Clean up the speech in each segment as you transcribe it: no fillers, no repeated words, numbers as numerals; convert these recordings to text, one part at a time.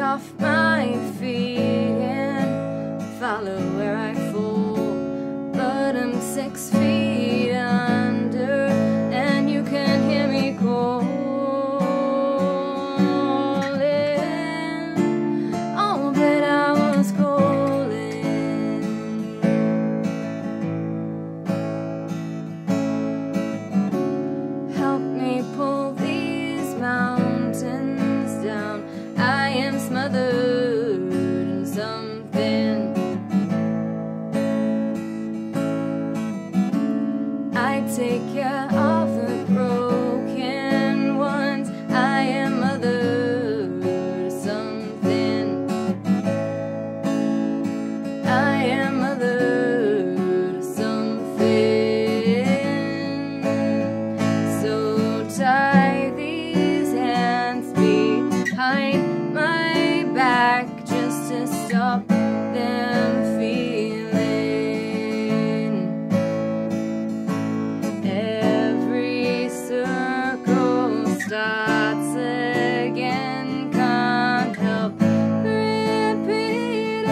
off my feet and follow where I fall, but I'm 6 feet under and you can hear me calling. Oh, but I was calling. Help me pull these mountains down. I am smothered in something. I take care of the broken ones. I am mother to something. I am mother to something. So tie these hands behind my back just to stop them feeling. Every circle starts again, can't help repeating.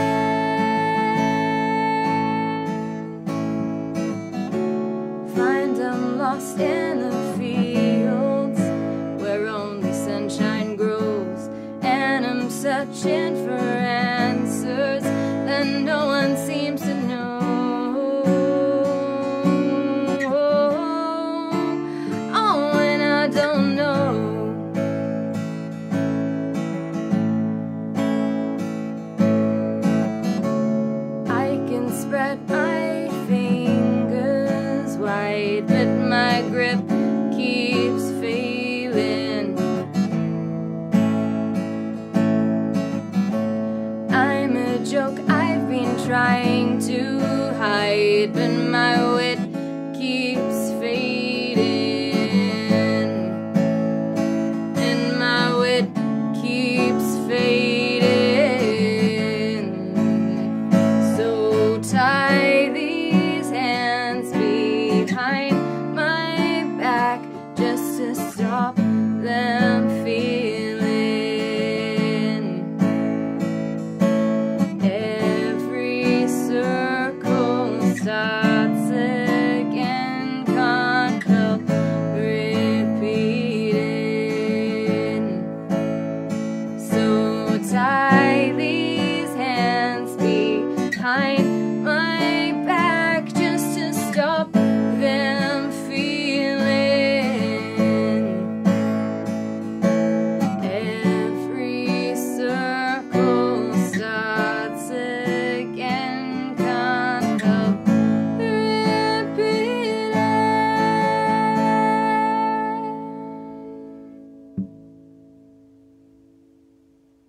Find I'm lost in the fields where only sunshine grows, and I'm searching for answers that no one seems to know. Oh, and I don't know. I can spread my fingers wide, but my grip keeps failing. I'm a joke I've been trying to hide, but my way